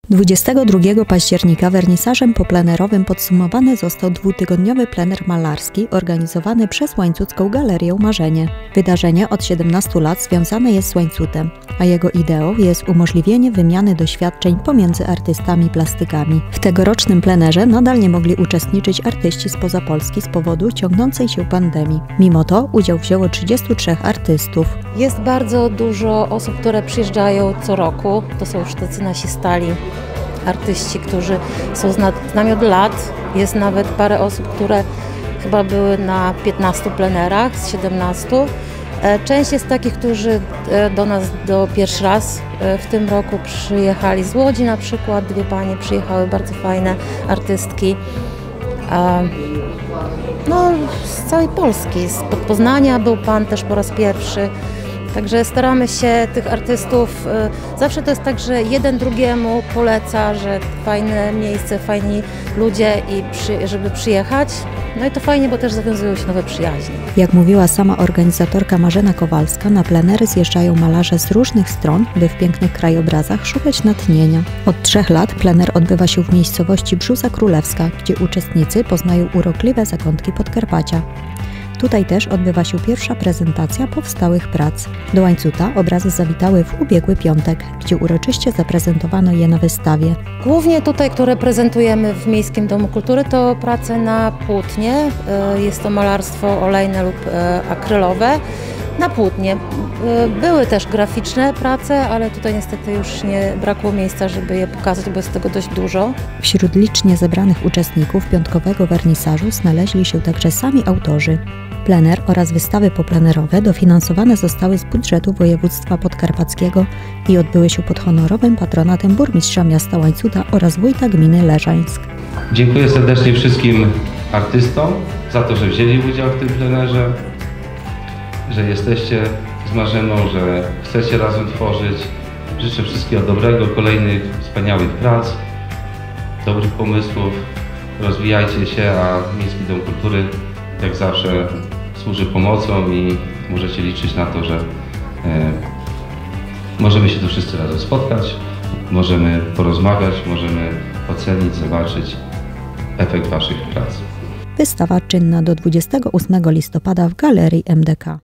22 października wernisażem poplenerowym podsumowany został dwutygodniowy plener malarski organizowany przez Łańcucką Galerię Marzenie. Wydarzenie od 17 lat związane jest z łańcutem, a jego ideą jest umożliwienie wymiany doświadczeń pomiędzy artystami plastykami. W tegorocznym plenerze nadal nie mogli uczestniczyć artyści spoza Polski z powodu ciągnącej się pandemii. Mimo to udział wzięło 33 artystów. Jest bardzo dużo osób, które przyjeżdżają co roku. To są już tacy nasi stali artyści, którzy są z nami od lat. Jest nawet parę osób, które chyba były na 15 plenerach z 17. Część jest takich, którzy do nas pierwszy raz w tym roku przyjechali z Łodzi na przykład. Dwie panie przyjechały, bardzo fajne artystki. No, z całej Polski, z Poznania był pan też po raz pierwszy. Także staramy się tych artystów, zawsze to jest tak, że jeden drugiemu poleca, że fajne miejsce, fajni ludzie i żeby przyjechać. No i to fajnie, bo też zawiązują się nowe przyjaźnie. Jak mówiła sama organizatorka Marzena Kowalska, na plenery zjeżdżają malarze z różnych stron, by w pięknych krajobrazach szukać natchnienia. Od 3 lat plener odbywa się w miejscowości Brzuza Królewska, gdzie uczestnicy poznają urokliwe zakątki Podkarpacia. Tutaj też odbywa się pierwsza prezentacja powstałych prac. Do Łańcuta obrazy zawitały w ubiegły piątek, gdzie uroczyście zaprezentowano je na wystawie. Głównie tutaj, które prezentujemy w Miejskim Domu Kultury, to prace na płótnie. Jest to malarstwo olejne lub akrylowe na płótnie. Były też graficzne prace, ale tutaj niestety już nie brakło miejsca, żeby je pokazać, bo jest tego dość dużo. Wśród licznie zebranych uczestników piątkowego wernisażu znaleźli się także sami autorzy. Plener oraz wystawy poplenerowe dofinansowane zostały z budżetu województwa podkarpackiego i odbyły się pod honorowym patronatem burmistrza miasta Łańcuta oraz wójta gminy Leżańsk. Dziękuję serdecznie wszystkim artystom za to, że wzięli udział w tym plenerze, że jesteście z Marzeną, że chcecie razem tworzyć. Życzę wszystkiego dobrego, kolejnych wspaniałych prac, dobrych pomysłów. Rozwijajcie się, a Miejski Dom Kultury jak zawsze służy pomocą i możecie liczyć na to, że możemy się tu wszyscy razem spotkać, możemy porozmawiać, możemy ocenić, zobaczyć efekt waszych prac. Wystawa czynna do 28 listopada w Galerii MDK.